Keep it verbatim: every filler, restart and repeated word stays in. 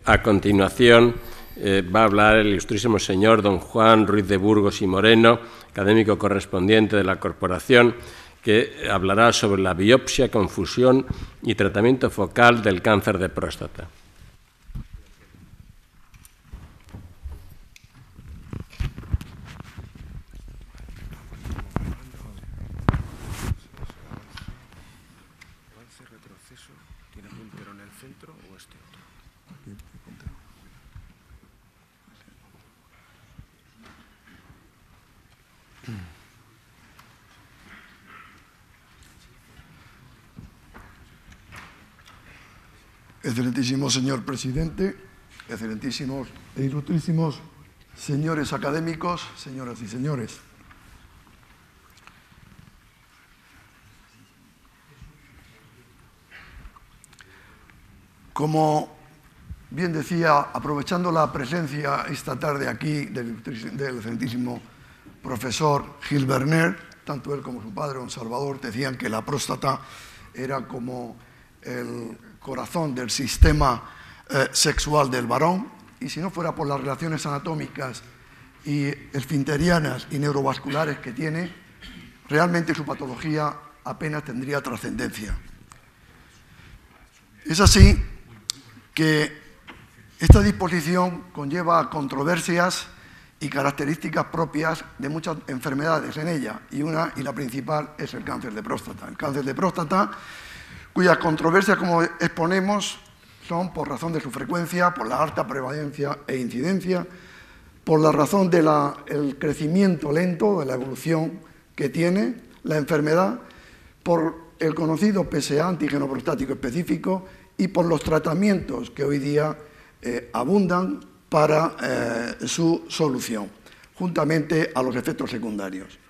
A continuación eh, va a hablar el ilustrísimo señor don Juan Ruiz de Burgos y Moreno, académico correspondiente de la Corporación, que hablará sobre la biopsia, confusión y tratamiento focal del cáncer de próstata. Excelentísimo señor presidente, excelentísimos e ilustrísimos señores académicos, señoras y señores. Como bien decía, aprovechando la presencia esta tarde aquí del, del excelentísimo profesor Gil Berner, tanto él como su padre, don Salvador, decían que la próstata era como el corazón del sistema eh, sexual del varón, y si no fuera por las relaciones anatómicas y esfinterianas y neurovasculares que tiene, realmente su patología apenas tendría trascendencia. Es así que esta disposición conlleva controversias y características propias de muchas enfermedades en ella, y una y la principal es el cáncer de próstata. El cáncer de próstata, cuyas controversias, como exponemos, son por razón de su frecuencia, por la alta prevalencia e incidencia, por la razón del crecimiento lento, de la evolución que tiene la enfermedad, por el conocido P S A, antígeno prostático específico, y por los tratamientos que hoy día eh, abundan para eh, su solución, juntamente a los efectos secundarios.